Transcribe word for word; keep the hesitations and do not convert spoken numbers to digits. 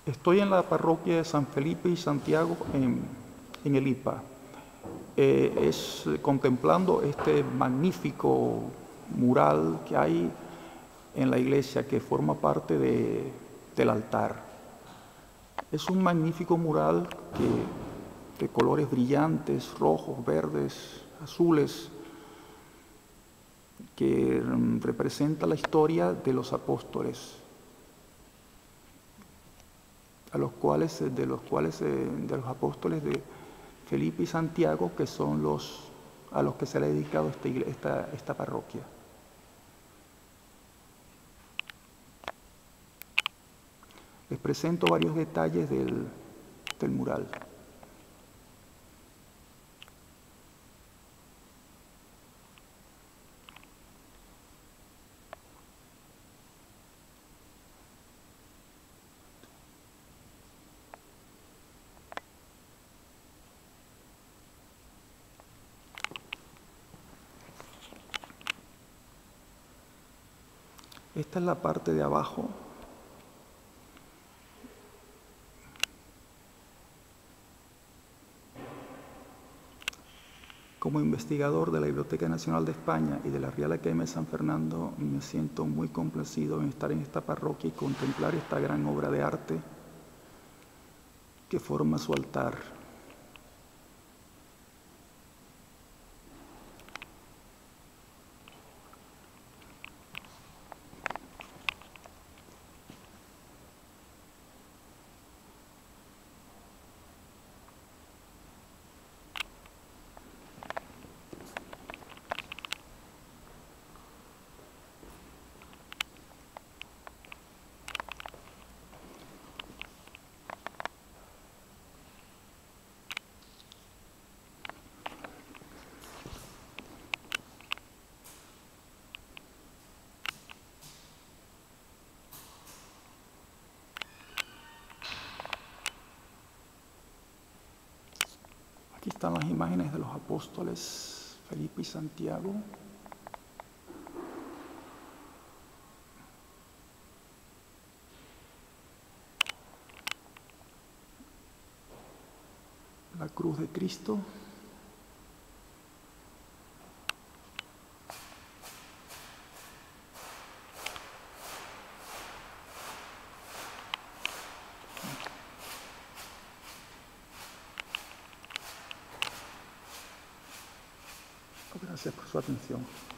Estoy en la parroquia de San Felipe y Santiago en, en el I P A. Eh, es eh, contemplando este magnífico mural que hay en la iglesia que forma parte de, del altar. Es un magnífico mural que, de colores brillantes, rojos, verdes, azules, que mm, representa la historia de los apóstoles, a los cuales, de los cuales, de los apóstoles de Felipe y Santiago, que son los a los que se le ha dedicado esta, esta, esta parroquia. Les presento varios detalles del, del mural. Esta es la parte de abajo. Como investigador de la Biblioteca Nacional de España y de la Real Academia de San Fernando, me siento muy complacido en estar en esta parroquia y contemplar esta gran obra de arte que forma su altar. Aquí están las imágenes de los apóstoles Felipe y Santiago. La cruz de Cristo. Gracias por su atención.